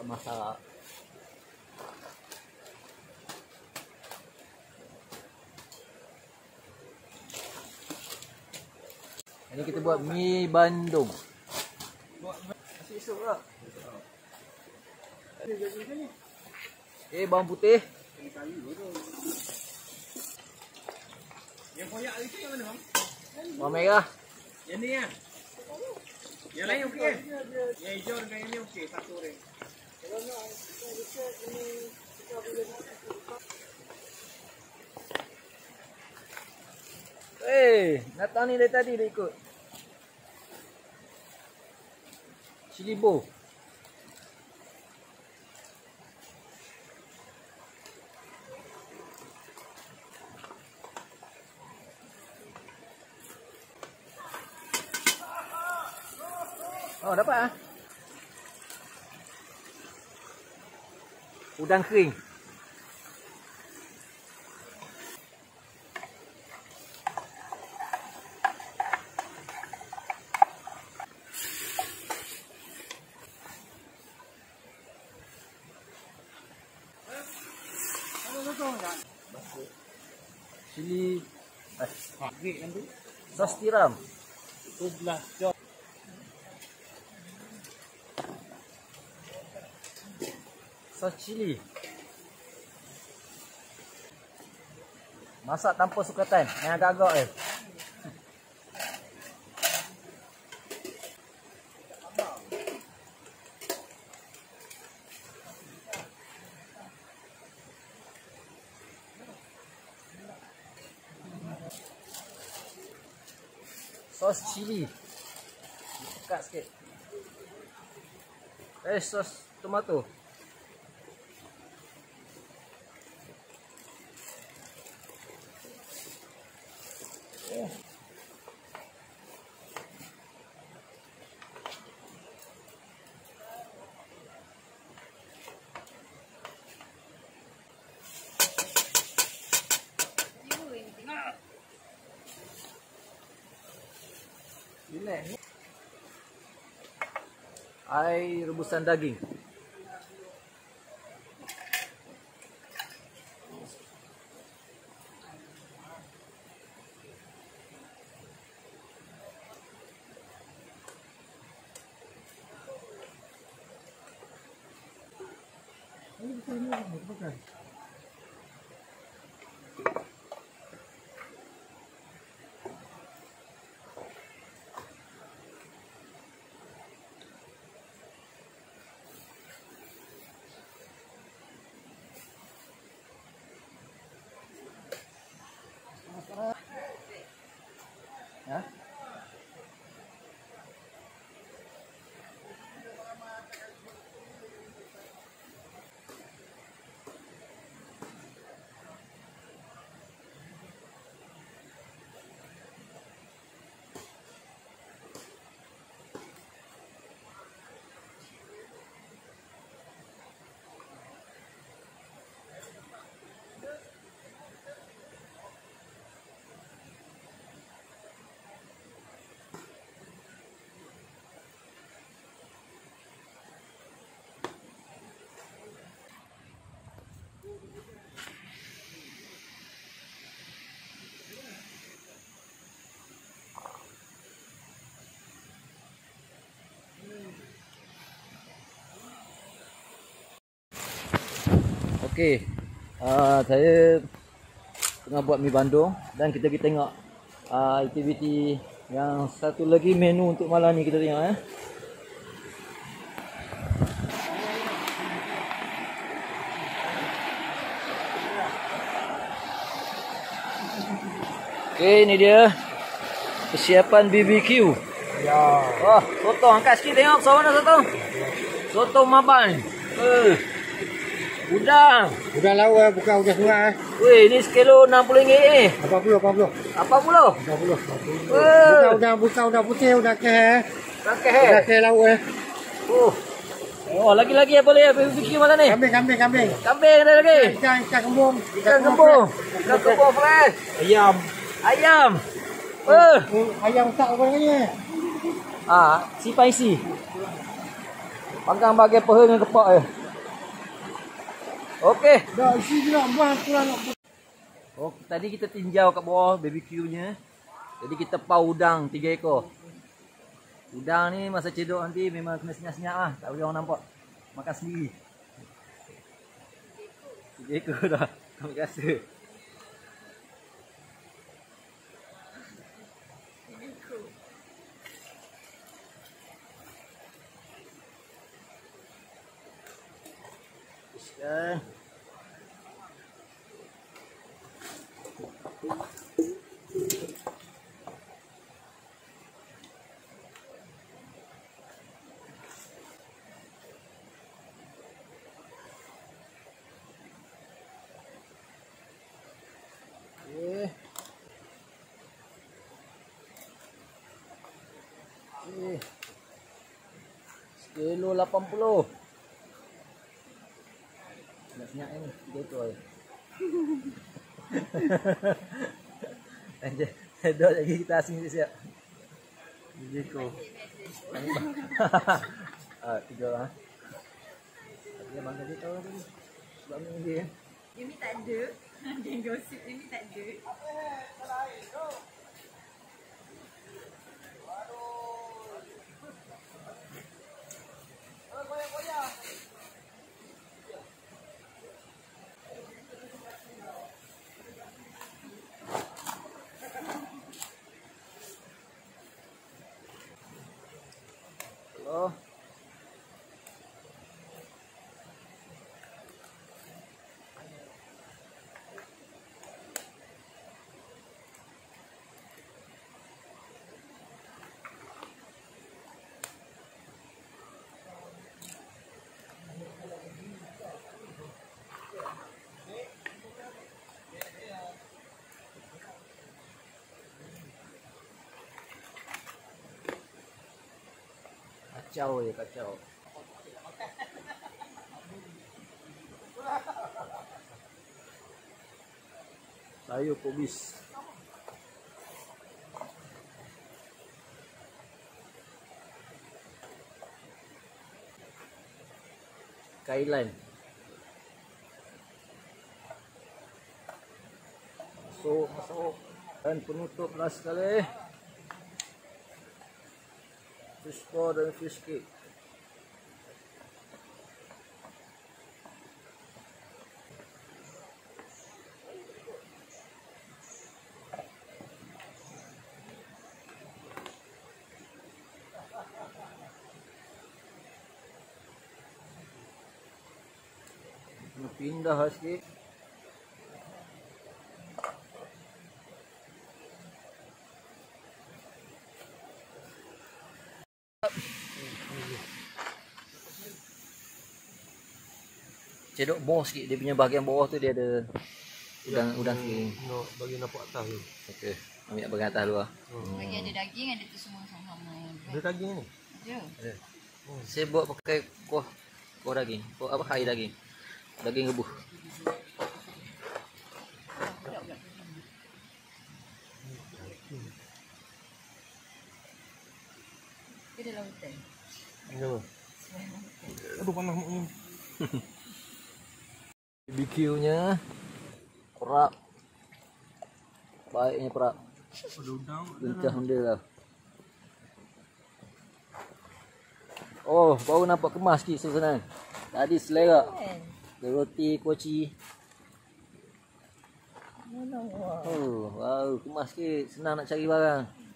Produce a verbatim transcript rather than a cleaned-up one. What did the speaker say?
masak. Ini kita buat mi Bandung. Nasi esok tak? Eh, bawang putih. Yang koyak itu yang mana bang? Bawang merah. Yang ni ya? Yang lain okey? Yang hijau dengan yang ni okey, satu orang. Eh, datang ni dari tadi dah ikut. Cilibo. Oh, dapat ah. Udang kering. Cili eh, sos tiram. Sebelah jauh. Sos cili. Masak tanpa sukatan. Yang agak-agak eh. Sos cili. Dekat sikit. Eh, sos tomato. Oh. Ini air rebusan daging. Ya. Okey, uh, saya tengah buat mi Bandung dan kita pergi tengok uh, aktiviti yang satu lagi, menu untuk malam ni kita tengok eh. Okey, ini dia persiapan B B Q. Ya. Wah, soto angkat sikit tengok soto mana soto. Soto Maban. Eh. Udang. Udang lawa bukan udang sungai. Weh, ni sekilo enam puluh ringgit ni. Berapa puluh? Berapa puluh? Apa puluh? Berapa puluh? Eh. Bukan udang, bukan udang putih, udang keh. Pakai eh. Udang keh lawa eh. Oh. Oh, lagi-lagi apa boleh B B Q mana ni? Kambing, kambing, kambing. Kambing ada lagi. Ikan, ikan kembung. Ikan kembung. Ikan kembung fresh. Ayam. Ayam. Eh. Ayam tak apa ni? Ah, si spicy. Panggang bahagian peha dengan kepak je. Okey. Dah isi je nak buang kurang nak. Oh, tadi kita tinjau kat bawah B B Q-nya. Jadi kita pau udang tiga ekor. Udang ni masa cedok nanti memang kena senyap-senyap lah. Tak boleh orang nampak. Makan sendiri. Tiga ekor dah. Ambil rasa. Puskan. Okay. Okay. Sekilo lapan puluh. Senyap-senyap ni, tiga ekor je. Lanjut, sedot lagi kita asing siap. Tiga ekor. Ah, tiga orang. Dia bangga dia tahu tadi. Sebab ni dia. Ini tak ada. Dia gosip ini tak ada. Hello. Kacau je, kacau. Sayur kubis. Kailan. Masuk, masuk. Dan penutup last sekali. Fish ball dan fish cake. Kena pindah lah sikit. Cedok bawah sikit, dia punya bahagian bawah tu dia ada udang udang kering. Nak bagi nampak atas tu. Okey, ambil bahagian atas dulu ah. Hmm. Bagi ada daging, ada tu semua sama-sama. Ada daging ni. Ada. Ada. Saya buat pakai kuah kuah daging. Kuah apa? Air daging. Daging rebus. Dia dalam hutan. Kenapa? Aduh panas mak ni. B B Q-nya perak. Baiknya perak. Ada udang. Gencah benda lah. Oh, baru nampak kemas sikit susunan. Tadi selera. Kan? Ada roti kuaci. Mana wah. Oh, wow, kemas sikit. Senang nak cari barang.